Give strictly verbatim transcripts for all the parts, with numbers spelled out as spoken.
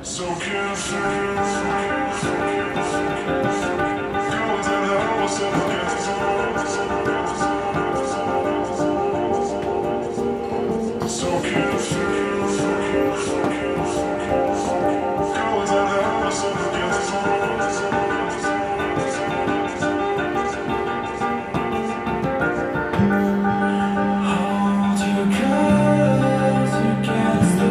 So carefree, goes and house and gets so carefree, goes and house and gets hold your guns against the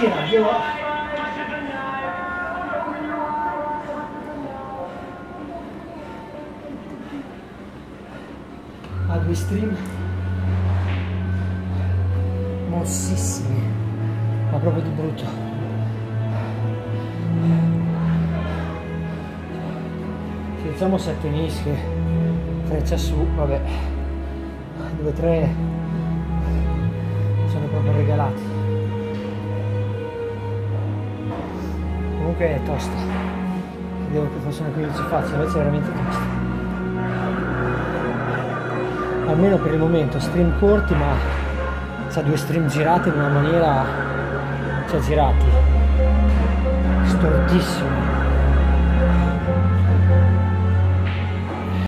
gira, io ha due stream mossissimi, ma proprio di brutto. Facciamo sette mische, freccia su, vabbè, due tre sono proprio regalati. Comunque è tosta, credevo che fosse una quindici facile, invece è veramente tosta. Almeno per il momento, stream corti, ma c'ha due stream girati in una maniera, cioè girati, stortissimo.